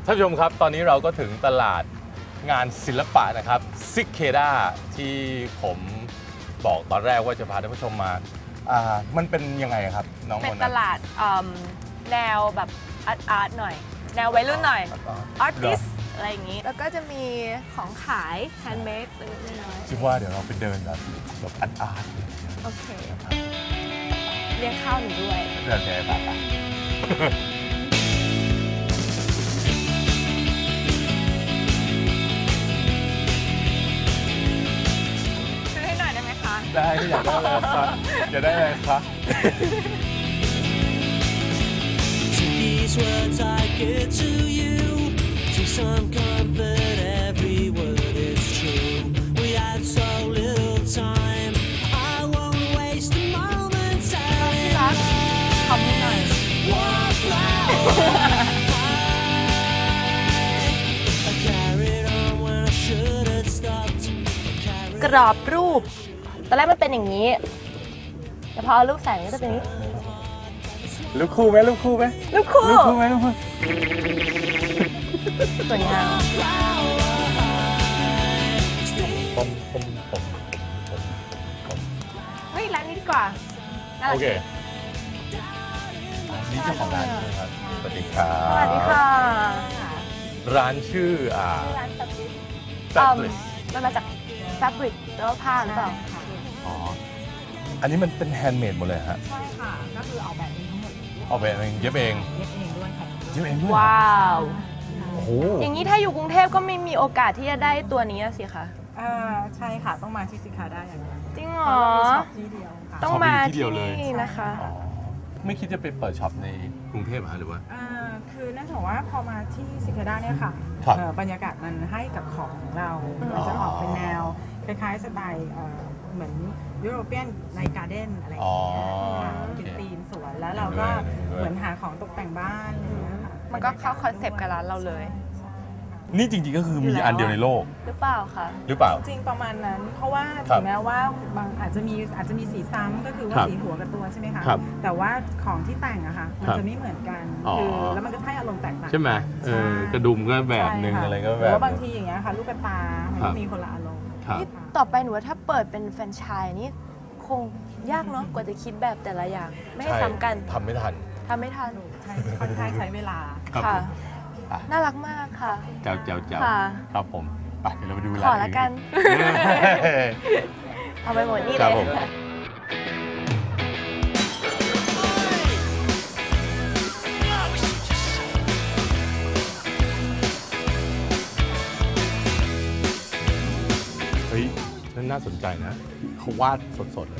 ท่านผู้ชมครับตอนนี้เราก็ถึงตลาดงานศิลปะนะครับซิกเคด้าที่ผมบอกตอนแรกว่าจะพาท่านผู้ชมมามันเป็นยังไงครับน้องมนต์เป็นตลาดแนวแบบอาร์ตหน่อยแนววัยรุ่นหน่อยอาร์ติสอะไรอย่างนี้แล้วก็จะมีของขายแฮนด์เมดเล็กน้อยคิดว่าเดี๋ยวเราไปเดินแบบอาร์ตโอเคเรียกข้าวหนูด้วยเดินไปป่ะได้อยากได้อะไรคะอยากได้อะไรคะ These words I give to you to some comfort every word is true we had so little time I won't waste a moment รักขอบคุณหน่อยกรอบรูปตอนแรกมันเป็นอย่างนี้แต่พอลูกแสงก็จะเป็นนี้ลูกคู่ไหมลูกคู่ไหมลูกคู่ไหมลูกคู่สวยงามเฮ้ยร้านนี้ดีกว่าโอเคนี่เจ้าของร้านครับสวัสดีครับสวัสดีค่ะร้านชื่อร้านFabricมันมาจาก Fabric แปลว่าผ้าหรือเปล่าอันนี้มันเป็นแฮนด์เมดหมดเลยฮะใช่ค่ะก็คือออกแบบเองทั้งหมดออกแบบเองเย็บเองด้วยค่ะเย็บเองด้วยว้าวโอ้โหอย่างนี้ถ้าอยู่กรุงเทพก็ไม่มีโอกาสที่จะได้ตัวนี้สิคะใช่ค่ะต้องมาที่ซิคาด้าอย่างนี้จริงเหรอที่เดียวค่ะต้องมาที่นี่นะคะไม่คิดจะไปเปิดช็อปในกรุงเทพหรือว่าคือเนื่องจากว่าพอมาที่ซิคาด้าเนี่ยค่ะบรรยากาศมันให้กับของเรามันจะออกเป็นแนวคล้ายๆสไตล์เหมือนยุโรเปียนในการ์เด้นอะไรอย่างเงี้ยเป็นธีมสวนแล้วเราก็เหมือนหาของตกแต่งบ้านอะไรอย่างเงี้ยค่ะมันก็เข้าคอนเซปต์กับร้านเราเลยนี่จริงๆก็คือมีอันเดียวในโลกหรือเปล่าคะหรือเปล่าจริงประมาณนั้นเพราะว่าถึงแม้ว่าบางอาจจะมีสีซ้ำก็คือว่าสีหัวกับตัวใช่ไหมคะแต่ว่าของที่แต่งอะค่ะมันจะไม่เหมือนกันคือแล้วมันก็ให้อารมณ์แตกต่างใช่ไหมกระดุมก็แบบนึงอะไรก็แบบแล้วบางทีอย่างเงี้ยค่ะลูกตามันก็มีคนละอารมณ์นี่ต่อไปหนูว่าถ้าเปิดเป็นแฟรนไชส์นี่คงยากเนาะกว่าจะคิดแบบแต่ละอย่างไม่ให้ซ้ำกันทำไม่ทันค่อนข้างใช้เวลาค่ะน่ารักมากค่ะเจ้าครับผมไปเดี๋ยวเราไปดูขอละกันเอาไปหมดนี่เลยเฮ้ยนั่นน่าสนใจนะเขาวาดสดๆเลย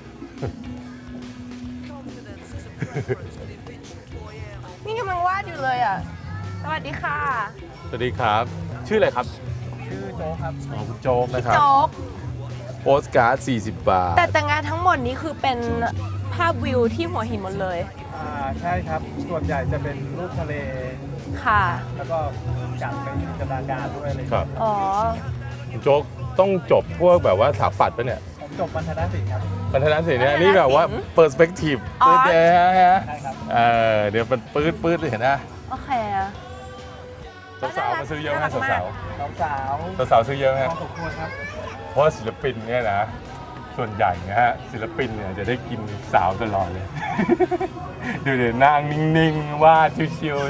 นี่กำลังวาดอยู่เลยอ่ะสวัสดีค่ะสวัสดีครับชื่ออะไรครับชื่อโจ๊กครับคุณโจ๊กนะครับโจ๊กโปสการ์ด40 บาทแต่งานทั้งหมดนี้คือเป็นภาพวิวที่หัวหินหมดเลยใช่ครับส่วนใหญ่จะเป็นรูปทะเลค่ะแล้วก็จัดเป็นจินตนาการด้วยเลยครับอ๋อคุณโจ๊กต้องจบพวกแบบว่าสถาปัตย์ปะเนี่ยผมจบบรรณศิลป์ครับบรรณศิลป์เนี่ยนี่แบบว่าเปอร์สเปกทีฟปื๊ดฮะเดี๋ยวมันปื๊ดเห็นนะโอเคสาวมาซื้อเยอะไหมสาวซื้อเยอะไหมสมควรครับเพราะศิลปินเนี่ยนะส่วนใหญ่นะฮะศิลปินเนี่ยจะได้กินสาวตลอดเลยดูเดี๋ยวนั่งนิ่งๆวาดชิว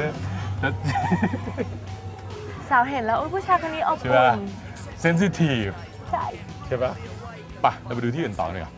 ๆสาวเห็นแล้วผู้ชายคนนี้อบอุ่นเซนซิทีฟใช่ปะไปเราไปดูที่อื่นต่อเลย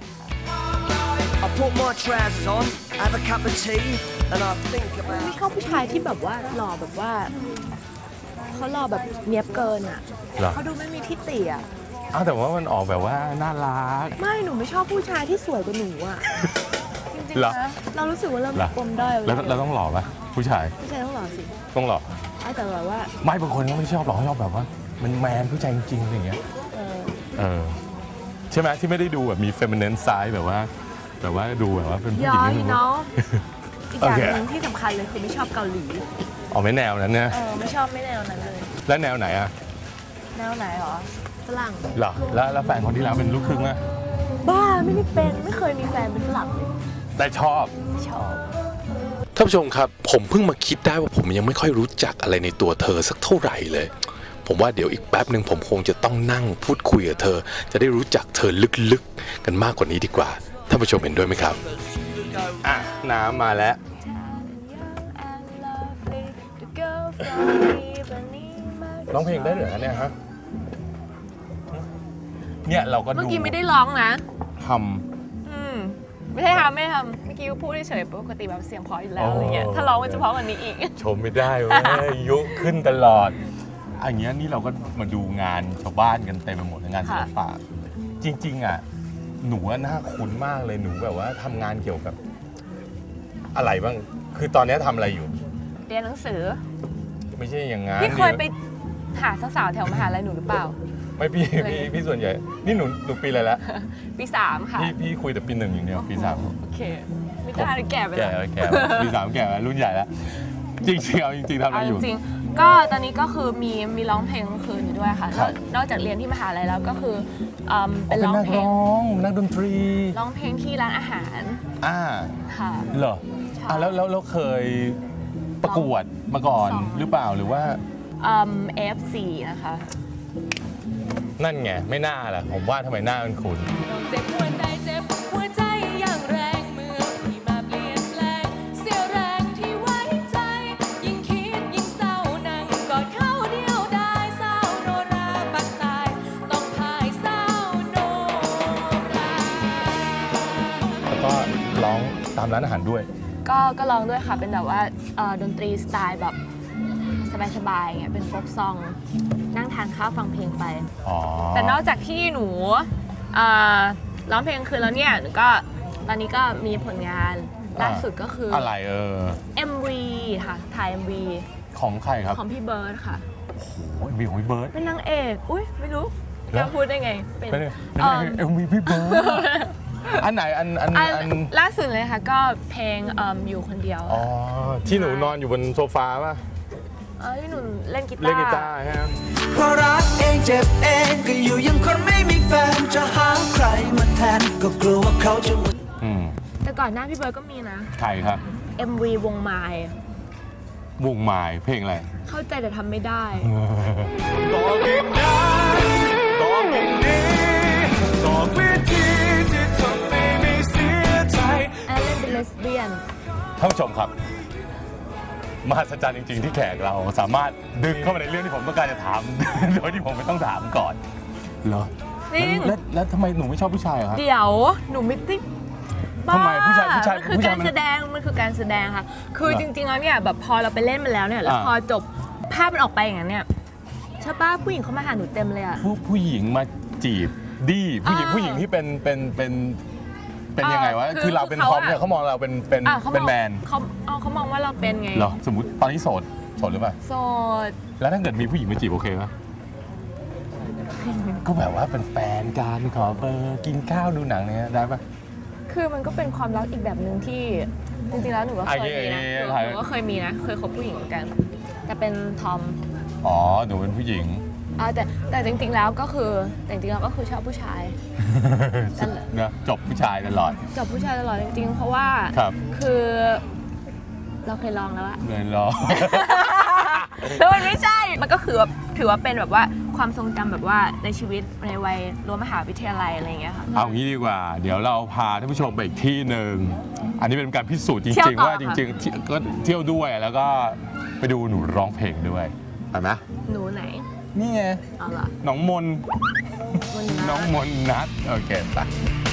ไม่ชอบผู้ชายที่แบบว่าหล่อแบบว่าเขาหล่อแบบเนียบเกินอ่ะเขาดูไม่มีที่ติอ่ะแต่ว่ามันออกแบบว่าน่ารักไม่หนูไม่ชอบผู้ชายที่สวยกว่าหนูอ่ะจริงๆนะเรารู้สึกว่าเราปมด้อยแล้วเราต้องหล่อปะผู้ชายต้องหล่อสิต้องหล่อแต่แบบว่าไม่บางคนก็ไม่ชอบหล่อเขาชอบแบบว่ามันแมนผู้ชายจริงๆอย่างเงี้ยใช่ไหมที่ไม่ได้ดูแบบมีเฟมินินไซด์แบบว่าดูแบบว่าเป็นผู้หญิงนี่เนาะอีกอย่างหนึ่งที่สำคัญเลยคือไม่ชอบเกาหลีไม่แนวนั้นเนี่ยไม่ชอบไม่แนวนั้นเลยแล้วแนวไหนอะแนวไหนหรอฝรั่งเหรอแล้วแฟนคนที่แล้วเป็นลูกครึ่งอะบ้าไม่ได้เป็นไม่เคยมีแฟนเป็นฝรั่งเลยแต่ชอบท่านผู้ชมครับผมเพิ่งมาคิดได้ว่าผมยังไม่ค่อยรู้จักอะไรในตัวเธอสักเท่าไหร่เลยผมว่าเดี๋ยวอีกแป๊บหนึ่งผมคงจะต้องนั่งพูดคุยกับเธอจะได้รู้จักเธอลึกๆกันมากกว่านี้ดีกว่าท่านผู้ชมเห็นด้วยไหมครับน้ำมาแล้วร้องเพลงได้เหรอเนี่ยฮะเนี่ยเราก็ดูเมื่อกี้ไม่ได้ร้องนะทำไม่ใช่ทำไม่ทำเมื่อกี้พูดเฉยๆปกติแบบเสียงเพราะอยู่แล้วอะไรเงี้ยถ้าร้องมันจะเพราะกว่านี้อีกชมไม่ได้เว้ยยุขึ้นตลอดอย่างเงี้ยนี่เราก็มาดูงานชาวบ้านกันเต็มไปหมดงานศิลปะจริงๆอ่ะหนูน่าคุ้นมากเลยหนูแบบว่าทำงานเกี่ยวกับอะไรบ้างคือตอนนี้ทำอะไรอยู่เรียนหนังสือไม่ใช่อย่างงั้นพี่เคยไปหาสาวๆแถวมหาลัยหนูหรือเปล่าไม่พี่ส่วนใหญ่นี่หนูปีอะไรแล้วปี3ค่ะพี่คุยแต่ปี1อย่างเดียวปี3 โอเคไม่ได้แก่ไปแล้วแก่ปี3แก่รุ่นใหญ่แล้วจริงๆเอาจริงๆทำอะไรอยู่จริงๆก็ตอนนี้ก็คือมีร้องเพลงกลางคืนอยู่ด้วยค่ะนอกจากเรียนที่มหาลัยแล้วก็คือเป็นร้องเพลงนักดนตรีร้องเพลงที่ร้านอาหารค่ะเหรอแล้วเคยประกวดมาก่อนหรือเปล่าหรือว่า F4 นะคะนั่นไงไม่น่าแหละผมว่าทำไมหน้ามันคุ้นเจ็บหัวใจอย่างแรงเมื่อพี่มาเปลี่ยนแปลงเสียแรงที่ไว้ใจยิ่งคิดยิ่งเศร้านั่งกอดเข้าเดียวได้เศร้าโนราปักตายต้องพ่ายเศร้าโนราแล้วก็ร้องตามร้านอาหารด้วยก็ร้องด้วยค่ะเป็นแบบว่าดนตรีสไตล์แบบสบายๆเงี้ยเป็นโฟล์คซองนั่งทานข้าวฟังเพลงไปแต่นอกจากที่หนูร้องเพลงคืนแล้วเนี่ยก็ตอนนี้ก็มีผลงานล่าสุดก็คืออะไร MV ค่ะถ่าย MV ของใครครับของพี่เบิร์ดค่ะโอ้โห MV ของพี่เบิร์ดเป็นนางเอกอุ้ยไม่รู้จะพูดได้ไงเป็น MV พี่เบิร์ดอันไหนอันล่าสุดเลยค่ะก็เพลงอยู่คนเดียวที่หนูนอนอยู่บนโซฟาป่ะที่หนูเล่นกีตาร์ใช่ไหมเพราะรักเองเจ็บเองก็อยู่ยังคนไม่มีแฟนจะหาใครมาแทนก็กลัวว่าเขาจะแต่ก่อนหน้าพี่เบิร์ดก็มีนะใครครับ MV วงไม้เพลงอะไรเข้าใจแต่ทำไม่ได้บอกอีกนะบอกอีกนี้บอกวิธีที่ทำให้ไม่เสียใจเล่นเป็นเลสเบี้ยนท่านผู้ชมครับมหัศจรรย์จริงๆที่แขกเราสามารถดึงเข้ามาในเรื่องที่ผมต้องการจะถามโดยที่ผมไม่ต้องถามก่อนเหรอแล้วทำไมหนูไม่ชอบผู้ชายครับเดี๋ยวหนูไม่ติดทำไมผู้ชายคือการแสดงมันคือการแสดงค่ะคือจริงๆแล้วเนี่ยแบบพอเราไปเล่นมาแล้วเนี่ยแล้วพอจบภาพมันออกไปอย่างนั้นเนี่ยใช่ป้าผู้หญิงเขามาหาหนูเต็มเลยอะผู้หญิงมาจีบดีผู้หญิงที่เป็นยังไงวะคือเราเป็นทอมเนี่ยเขามองเราเป็นแมนเขามองว่าเราเป็นไงเหรอสมมติตอนนี้โสดหรือเปล่าโสดแล้วถ้าเกิดมีผู้หญิงมาจีบโอเคไหมก็แบบว่าเป็นแฟนกันขอเบอร์กินข้าวดูหนังเนี่ยได้ปะคือมันก็เป็นความรักอีกแบบหนึ่งที่จริงๆแล้วหนูก็เคยมีนะหนูก็เคยมีนะเคยคบผู้หญิงเหมือนกันแต่เป็นทอมหนูเป็นผู้หญิงแต่จริงๆแล้วก็คือชอบผู้ชายนะจบผู้ชายตลอดจริงๆเพราะว่าคือเราเคยลองแล้วอะเลยลองแล้วมันไม่ใช่มันก็คือถือว่าเป็นแบบว่าความทรงจำแบบว่าในชีวิตในวัยรั้วมหาวิทยาลัยอะไรอย่างเงี้ยค่ะเอางี้ดีกว่าเดี๋ยวเราพาท่านผู้ชมไปอีกที่หนึ่งอันนี้เป็นการพิสูจน์จริงๆว่าจริงๆก็เที่ยวด้วยแล้วก็ไปดูหนูร้องเพลงด้วยไปไหมหนูไหนนี่ไงน้องมนนัทโอเคไป